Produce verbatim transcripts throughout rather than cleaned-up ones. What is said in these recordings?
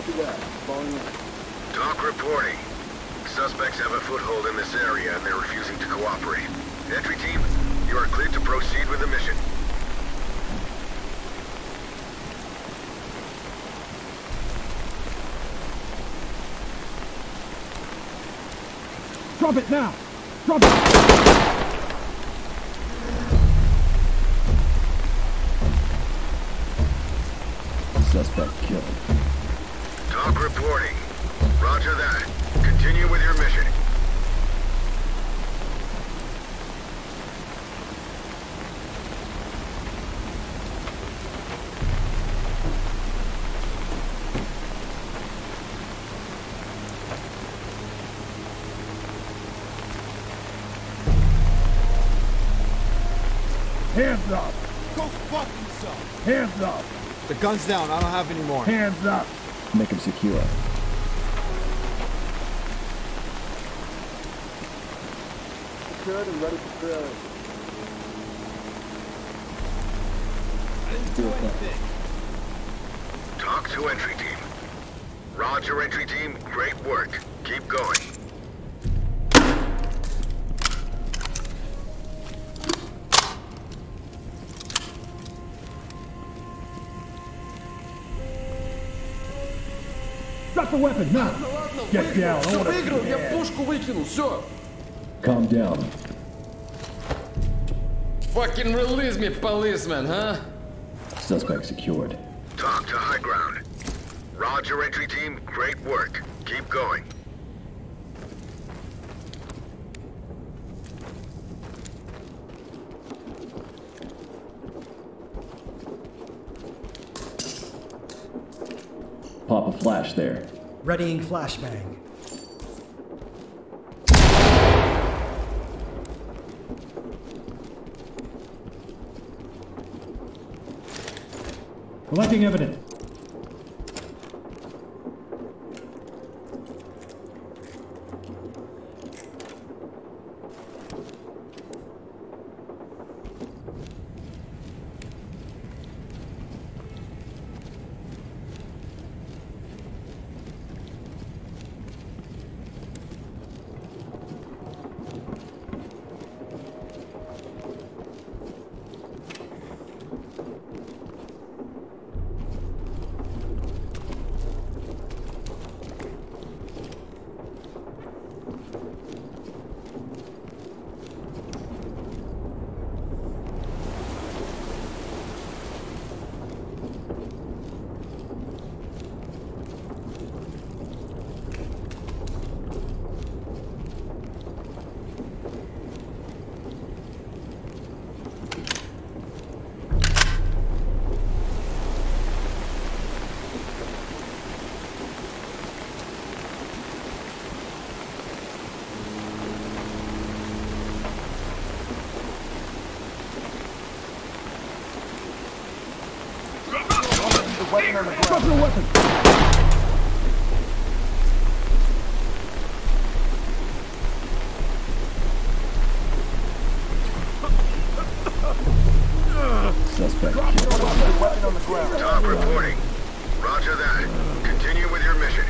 Copy that. Falling in. Talk reporting. Suspects have a foothold in this area and they're refusing to cooperate. Entry team, you are cleared to proceed with the mission. Drop it now! Drop it! Suspect killed. Talk reporting. Roger that. Continue with your mission. Hands up! Go fuck yourself! Hands up! The gun's down. I don't have any more. Hands up! Make him secure. Secured and ready for drilling. I didn't do anything. Talk to entry team. Roger, entry team. Great work. Keep going. Drop the weapon, now! Get down, I Все wanna выиграл, see я that. пушку выкинул, все. Calm down. Fucking release me, policeman, huh? Suspect secured. Talk to high ground. Roger, entry team. Great work. Keep going. Pop a flash there. Readying flashbang. Collecting evidence. Weapon on the ground. Drop your weapon! Suspect killed. Weapon on the ground. Talk reporting. Roger that. Continue with your mission.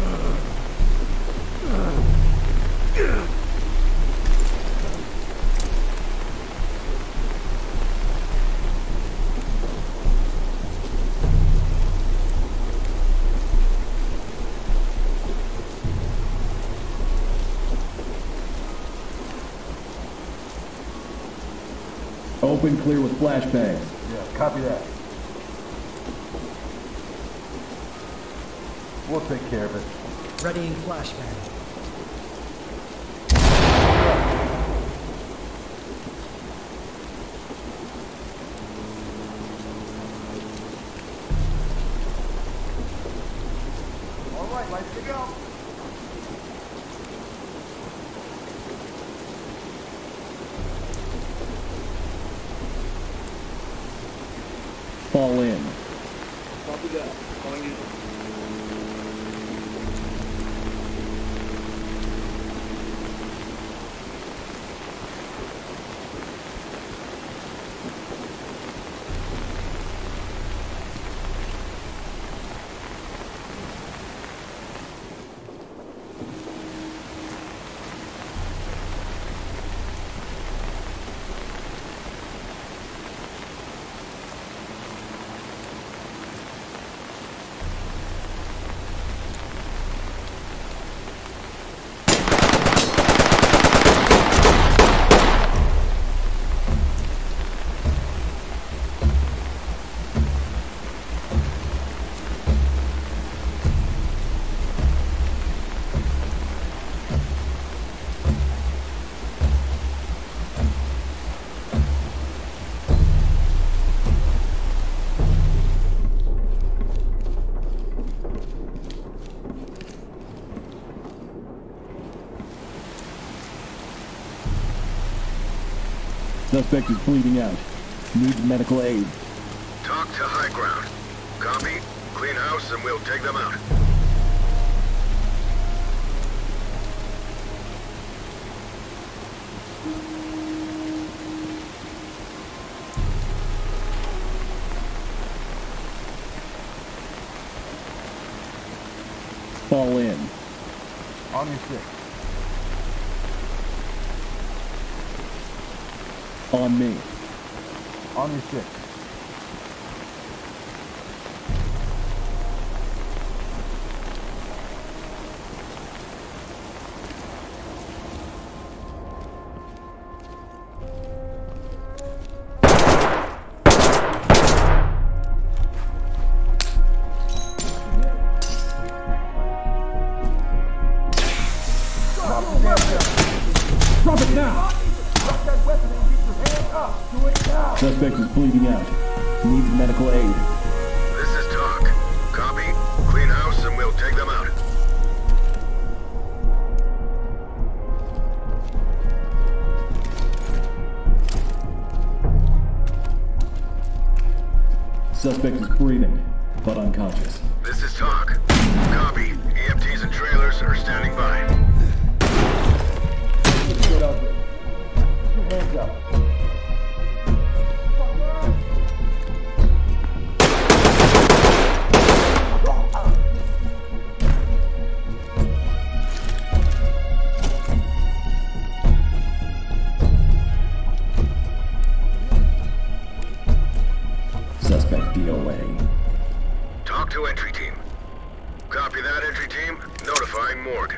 Open clear with flashbang. Yeah, copy that. We'll take care of it. Readying flashbang. All right, lights to go. Fall in. Copy that. Falling in. Suspect is bleeding out. Needs medical aid. Talk to high ground. Copy. Clean house and we'll take them out. Fall in. On your six. On me. On your six. Drop it now! Drop that weapon and get your hands up. Do it now. Suspect is bleeding out. Needs medical aid. This is Talk. Copy. Clean house and we'll take them out. Suspect is breathing, but unconscious. This is Talk. Copy. E M Ts and trailers are standing by. Get up. Get your hands up. Suspect D O A. Talk to entry team. Copy that, entry team. Notifying morgue.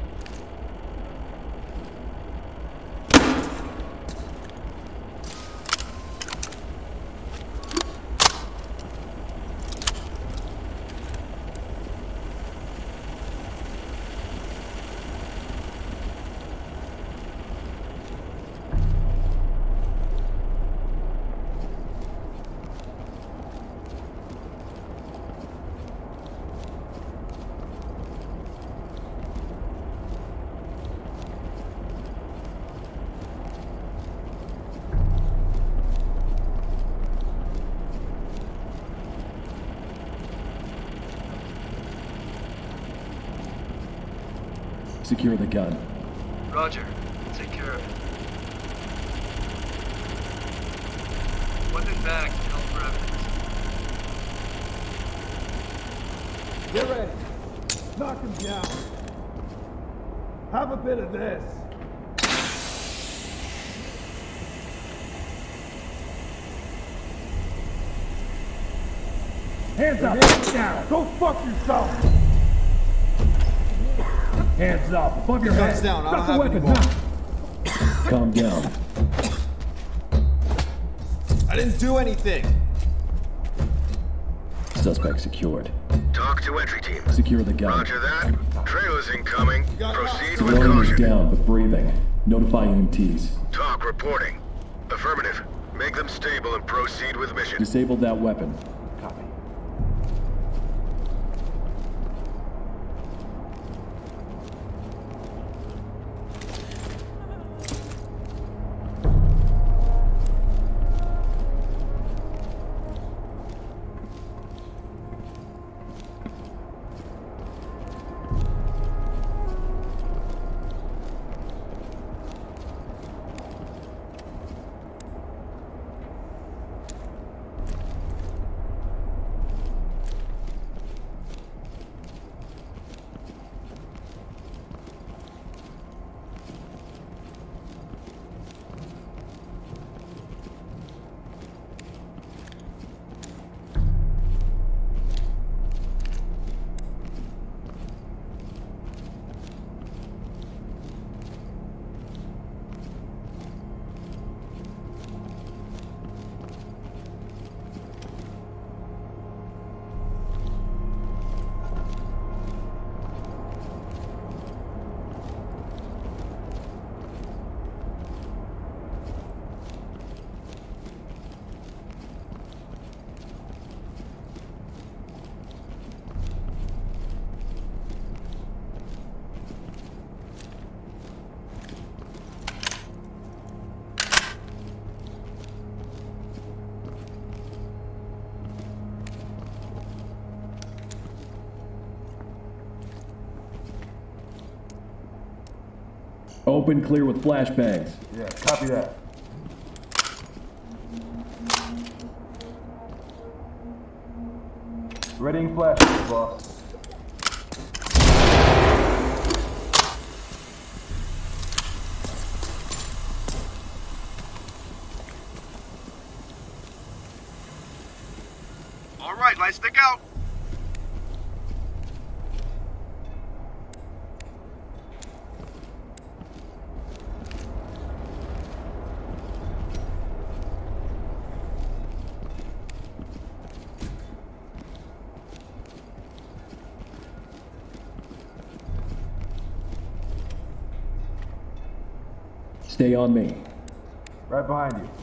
Secure the gun. Roger. Take care of it. Weapon back. Held for evidence. Get ready. Knock him down. Have a bit of this. Hands up. Hands down. Go fuck yourself. Hands up. Above your Guns head. down. I don't Drop the have weapon any more. now. Calm down. I didn't do anything. Suspect secured. Talk to entry team. Secure the gun. Roger that. Trailers incoming. got it. Proceed with Civilian is caution. down, but breathing. Notify E M Ts. Talk reporting. Affirmative. Make them stable and proceed with mission. Disable that weapon. Copy. Open clear with flashbangs. Yeah, copy that. Readying flash, boss. All right, light stick out. Stay on me. Right behind you.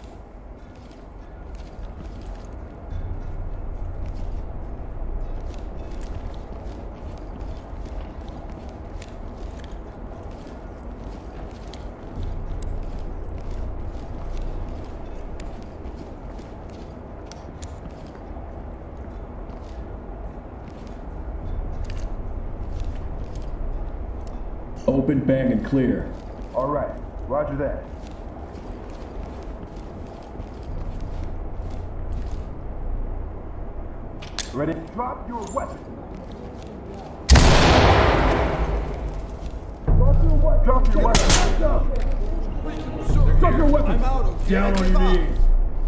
Open, bang, and clear. All right, roger that. Ready? Drop your weapon. Drop your weapon. Drop your weapon. Drop your weapon. I'm out, okay? Down on your knees.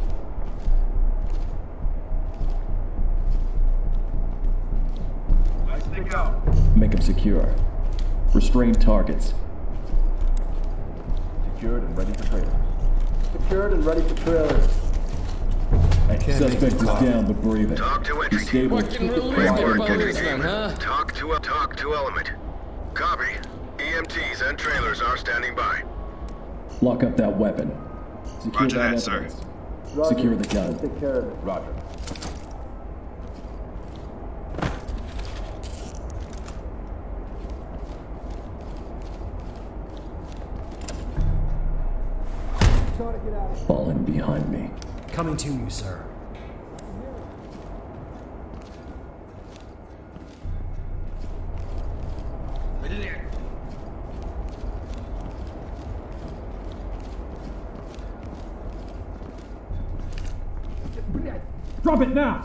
Light stick out. Make them secure. Restrain targets. Secured and ready for trailers. Secured and ready for trailers. Suspect is down but breathing. Talk to entry He's team. stable. Fucking release Great me, work, entry policeman, team. huh? Talk to talk to element. Copy. E M Ts and trailers are standing by. Lock up that weapon. Secure Roger that that, sir. evidence. Secure the gun. Take care of it. Roger. Falling behind me. Coming to you, sir. Drop it now.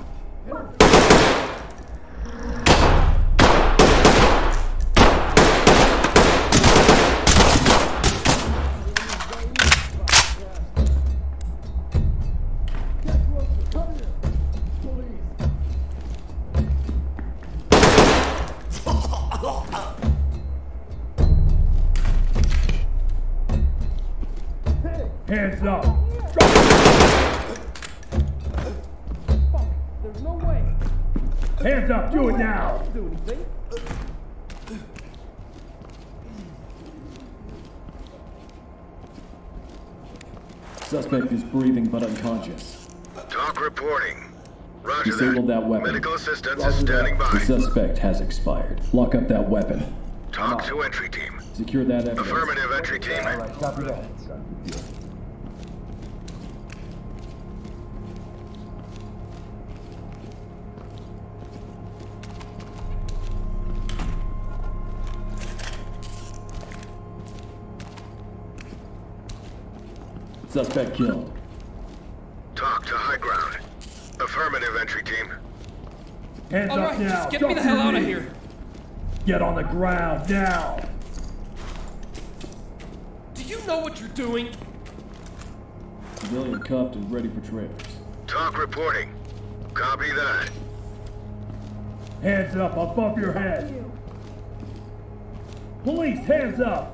Hands up. There's no way. Hands up. Do it now. Do anything. Suspect is breathing but unconscious. Talk reporting. Roger Disabled that weapon. Medical assistance is standing The by. suspect has expired. Lock up that weapon. Talk to entry team. Secure that evidence. Affirmative, entry team. All right, copy that. Suspect killed. Talk to high ground. Affirmative, entry team. Hands All up right, now. just get me Drop the hell your out of knees. here. Get on the ground now. Do you know what you're doing? Civilian cuffed and ready for trailers. Talk reporting. Copy that. Hands up above your head. Police, hands up.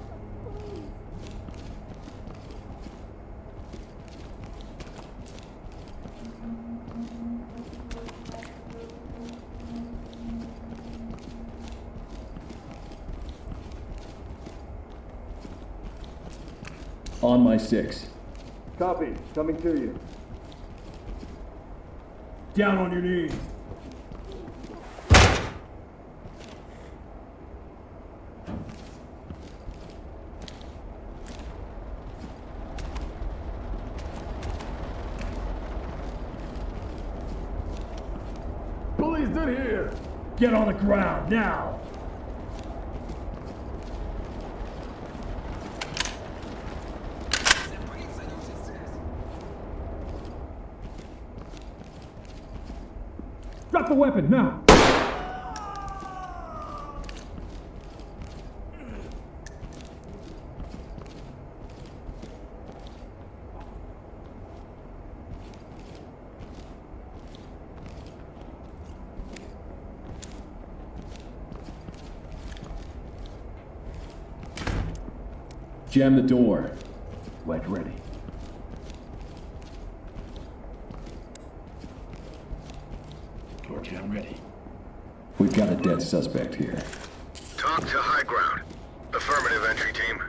On my six. Copy. Coming to you. Down on your knees. Police in here. Get on the ground now. Drop the weapon, now! Jam the door. Wedge ready. Door jam ready. We've got a dead suspect here. Talk to high ground. Affirmative, entry team.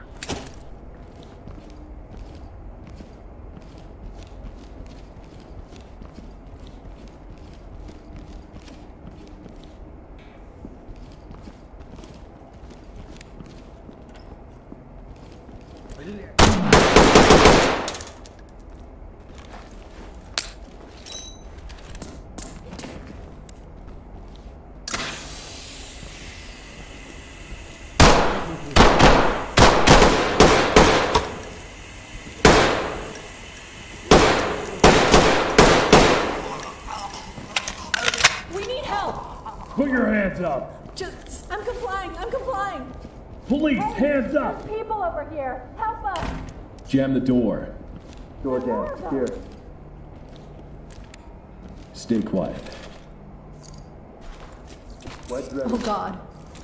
We need help! Put your hands up! Just, I'm complying, I'm complying! Police, Hey, hands up! There's people over here! Help us! Jam the door. Door down. Here. Stay quiet. Wedge ready. Oh god.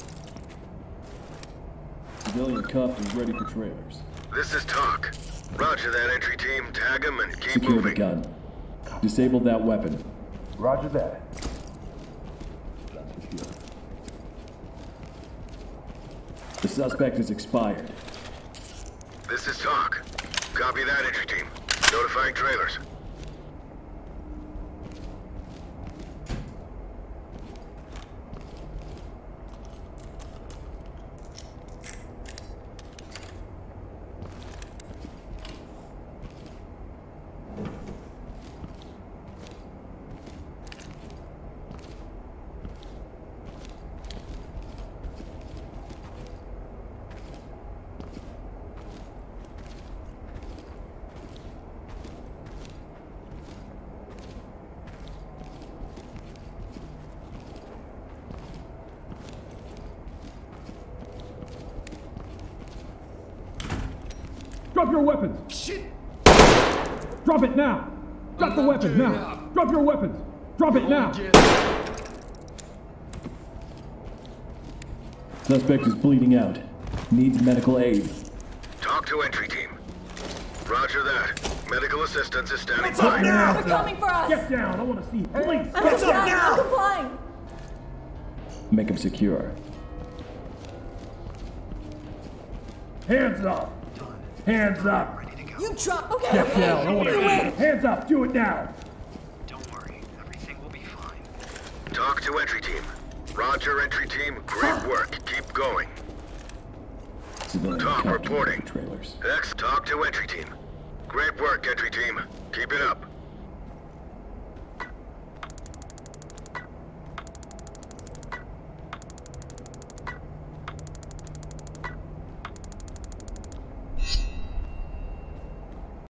Civilian cuff is ready for trailers. This is Talk. Roger that, entry team. Tag him and keep Secure the moving. gun. Disable that weapon. Roger that. Gun secure. The suspect is expired. This is Talk. Copy that, entry team. Notifying trailers. Drop your weapons! Shit! Drop it now! Drop I'm the not weapon doing now! that. Drop your weapons! Drop it now! Get- Suspect is bleeding out. Needs medical aid. Talk to entry team. Roger that. Medical assistance is standing What's by. up now? They're coming for us! Get down! I want to see police! I'm Get complying, down! I'm complying! Make him secure. Hands up! Hands up! You drop, okay, Get okay! down! I want to You see win. it! Hands up! Do it now! Don't worry. Everything will be fine. Talk to entry team. Roger, entry team. Great work. Keep going. Civilian Talk cuff is ready reporting. for trailers. X, talk to entry team. Great work, entry team. Keep it up.